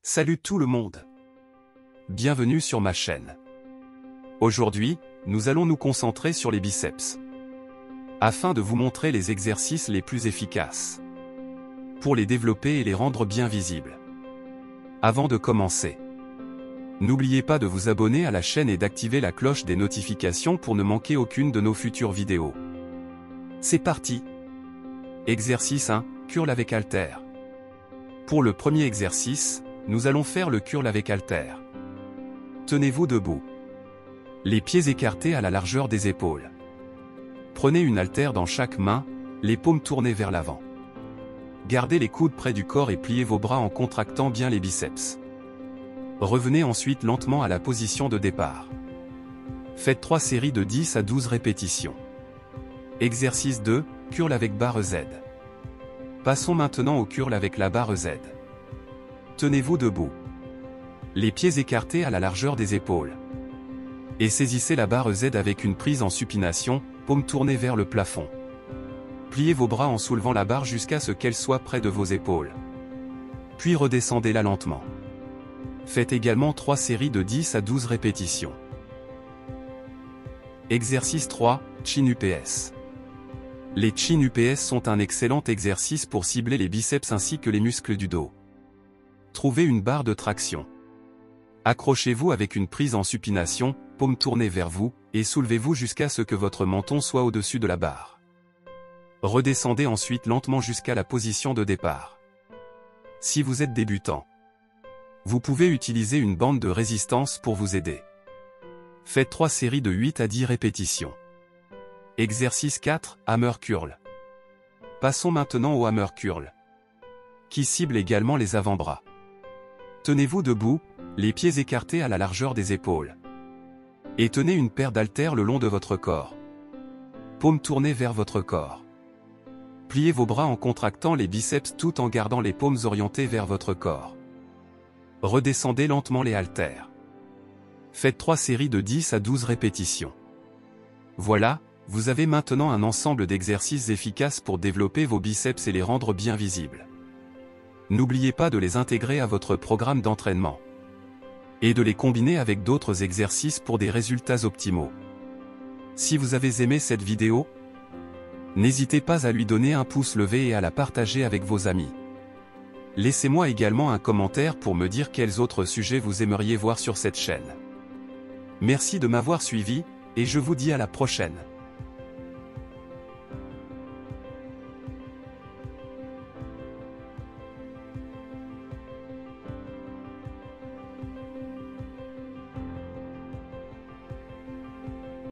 Salut tout le monde. Bienvenue sur ma chaîne. Aujourd'hui, nous allons nous concentrer sur les biceps, afin de vous montrer les exercices les plus efficaces, pour les développer et les rendre bien visibles. Avant de commencer, n'oubliez pas de vous abonner à la chaîne et d'activer la cloche des notifications pour ne manquer aucune de nos futures vidéos. C'est parti. Exercice 1, curl avec haltère. Pour le premier exercice, nous allons faire le curl avec haltère. Tenez-vous debout, les pieds écartés à la largeur des épaules. Prenez une haltère dans chaque main, les paumes tournées vers l'avant. Gardez les coudes près du corps et pliez vos bras en contractant bien les biceps. Revenez ensuite lentement à la position de départ. Faites 3 séries de 10 à 12 répétitions. Exercice 2, curl avec barre Z. Passons maintenant au curl avec la barre Z. Tenez-vous debout, les pieds écartés à la largeur des épaules. Et saisissez la barre Z avec une prise en supination, paumes tournées vers le plafond. Pliez vos bras en soulevant la barre jusqu'à ce qu'elle soit près de vos épaules. Puis redescendez-la lentement. Faites également 3 séries de 10 à 12 répétitions. Exercice 3, chin UPS. Les chin UPS sont un excellent exercice pour cibler les biceps ainsi que les muscles du dos. Trouvez une barre de traction. Accrochez-vous avec une prise en supination, paumes tournées vers vous, et soulevez-vous jusqu'à ce que votre menton soit au-dessus de la barre. Redescendez ensuite lentement jusqu'à la position de départ. Si vous êtes débutant, vous pouvez utiliser une bande de résistance pour vous aider. Faites 3 séries de 8 à 10 répétitions. Exercice 4, hammer curl. Passons maintenant au hammer curl, qui cible également les avant-bras. Tenez-vous debout, les pieds écartés à la largeur des épaules. Et tenez une paire d'haltères le long de votre corps. Paumes tournées vers votre corps. Pliez vos bras en contractant les biceps tout en gardant les paumes orientées vers votre corps. Redescendez lentement les haltères. Faites 3 séries de 10 à 12 répétitions. Voilà, vous avez maintenant un ensemble d'exercices efficaces pour développer vos biceps et les rendre bien visibles. N'oubliez pas de les intégrer à votre programme d'entraînement et de les combiner avec d'autres exercices pour des résultats optimaux. Si vous avez aimé cette vidéo, n'hésitez pas à lui donner un pouce levé et à la partager avec vos amis. Laissez-moi également un commentaire pour me dire quels autres sujets vous aimeriez voir sur cette chaîne. Merci de m'avoir suivi, et je vous dis à la prochaine.